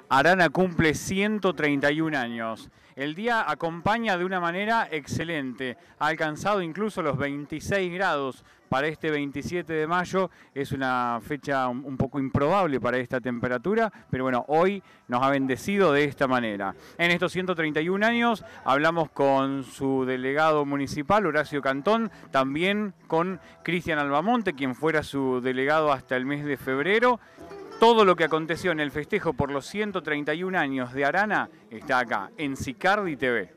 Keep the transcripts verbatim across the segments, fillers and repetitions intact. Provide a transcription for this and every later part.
Arana cumple ciento treinta y un años. El día acompaña de una manera excelente. Ha alcanzado incluso los veintiséis grados para este veintisiete de mayo. Es una fecha un poco improbable para esta temperatura, pero bueno, hoy nos ha bendecido de esta manera. En estos ciento treinta y un años hablamos con su delegado municipal, Horacio Cantón, también con Cristian Albamonte, quien fuera su delegado hasta el mes de febrero. Todo lo que aconteció en el festejo por los ciento treinta y un años de Arana está acá, en Sicardi T V.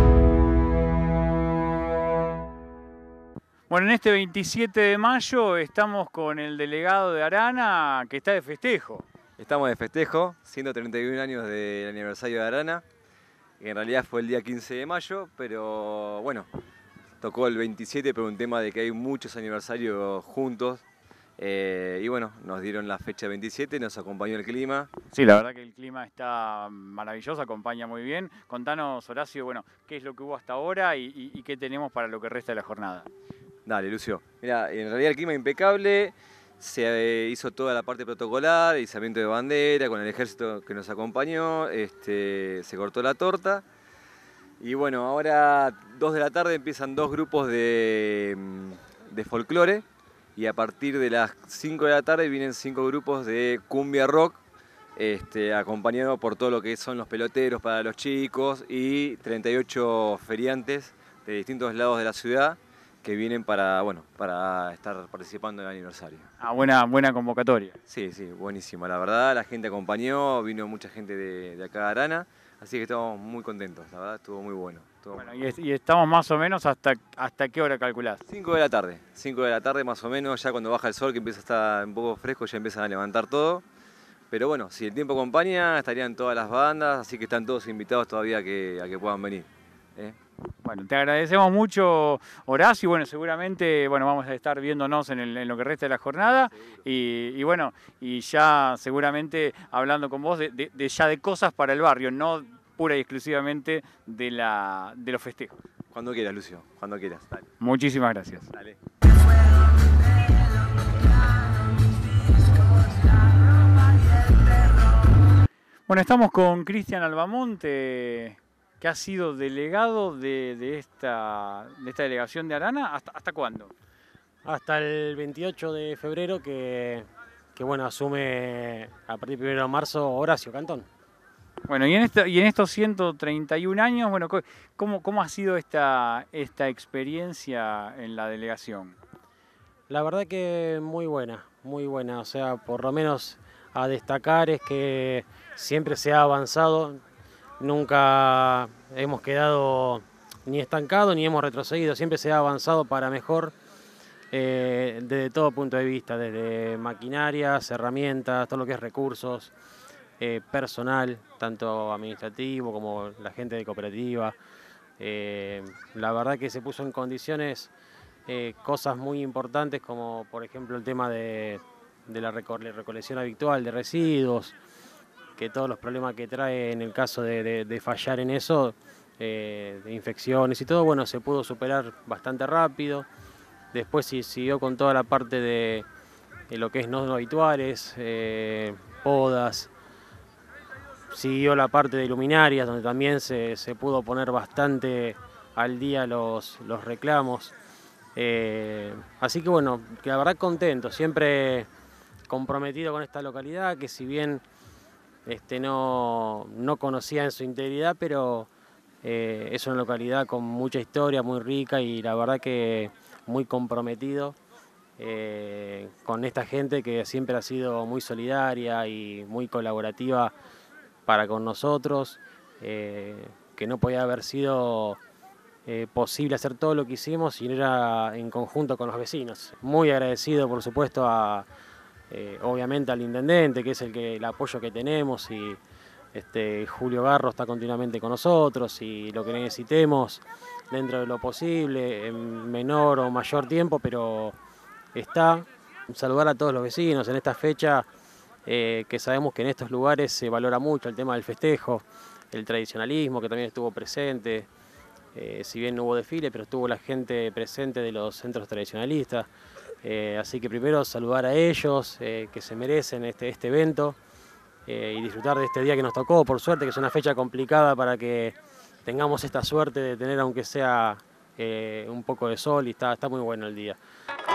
Bueno, en este veintisiete de mayo estamos con el delegado de Arana, que está de festejo. Estamos de festejo, ciento treinta y un años del aniversario de Arana, que en realidad fue el día quince de mayo, pero bueno, tocó el veintisiete por un tema de que hay muchos aniversarios juntos. Eh, y bueno, nos dieron la fecha veintisiete, nos acompañó el clima. Sí, la verdad que el clima está maravilloso, acompaña muy bien. Contanos, Horacio, bueno, qué es lo que hubo hasta ahora y, y, y qué tenemos para lo que resta de la jornada. Dale, Lucio. Mira, en realidad el clima impecable, se hizo toda la parte protocolar, izamiento de bandera, con el ejército que nos acompañó, este, se cortó la torta. Y bueno, ahora dos de la tarde empiezan dos grupos de, de folclore. Y a partir de las cinco de la tarde vienen cinco grupos de cumbia rock, este, acompañados por todo lo que son los peloteros para los chicos y treinta y ocho feriantes de distintos lados de la ciudad que vienen para, bueno, para estar participando en el aniversario. Ah, buena, buena convocatoria. Sí, sí, buenísima. La verdad, la gente acompañó, vino mucha gente de, de acá de Arana, así que estamos muy contentos, la verdad, estuvo muy bueno. Bueno, y, es, y estamos más o menos hasta, ¿hasta qué hora calculás? cinco de la tarde, cinco de la tarde más o menos, ya cuando baja el sol que empieza a estar un poco fresco ya empiezan a levantar todo. Pero bueno, si el tiempo acompaña estarían todas las bandas, así que están todos invitados todavía a que, a que puedan venir. ¿eh? Bueno, te agradecemos mucho, Horacio, y bueno, seguramente bueno, vamos a estar viéndonos en, el, en lo que resta de la jornada y, y bueno, y ya seguramente hablando con vos de, de, de ya de cosas para el barrio, no pura y exclusivamente de, la, de los festejos. Cuando quieras, Lucio, cuando quieras. Dale. Muchísimas gracias. Dale. Bueno, estamos con Cristian Albamonte, que ha sido delegado de, de, esta, de esta delegación de Arana. ¿Hasta, hasta cuándo? Hasta el veintiocho de febrero, que, que bueno, asume a partir del primero de marzo Horacio Cantón. Bueno, y en, este, y en estos ciento treinta y un años, bueno, ¿cómo, cómo ha sido esta, esta experiencia en la delegación? La verdad que muy buena, muy buena. O sea, por lo menos a destacar es que siempre se ha avanzado, nunca hemos quedado ni estancados ni hemos retrocedido, siempre se ha avanzado para mejor eh, desde todo punto de vista, desde maquinarias, herramientas, todo lo que es recursos. Eh, personal, tanto administrativo como la gente de cooperativa. Eh, la verdad que se puso en condiciones eh, cosas muy importantes como por ejemplo el tema de, de la recolección habitual de residuos, que todos los problemas que trae en el caso de, de, de fallar en eso, eh, de infecciones y todo, bueno, se pudo superar bastante rápido. Después sí siguió con toda la parte de, de lo que es no habituales, eh, podas. Siguió la parte de luminarias, donde también se, se pudo poner bastante al día los, los reclamos. Eh, así que bueno, que la verdad contento, siempre comprometido con esta localidad, que si bien este, no, no conocía en su integridad, pero eh, es una localidad con mucha historia, muy rica y la verdad que muy comprometido eh, con esta gente que siempre ha sido muy solidaria y muy colaborativa para con nosotros, eh, que no podía haber sido eh, posible hacer todo lo que hicimos si no era en conjunto con los vecinos. Muy agradecido, por supuesto, a, eh, obviamente al intendente, que es el, que, el apoyo que tenemos, y este, Julio Garro está continuamente con nosotros y lo que necesitemos dentro de lo posible, en menor o mayor tiempo, pero está. Saludar a todos los vecinos en esta fecha. Eh, que sabemos que en estos lugares se valora mucho el tema del festejo, el tradicionalismo que también estuvo presente, eh, si bien no hubo desfile, pero estuvo la gente presente de los centros tradicionalistas, eh, así que primero saludar a ellos, eh, que se merecen este, este evento, eh, y disfrutar de este día que nos tocó, por suerte, que es una fecha complicada para que tengamos esta suerte de tener aunque sea eh, un poco de sol y está, está muy bueno el día.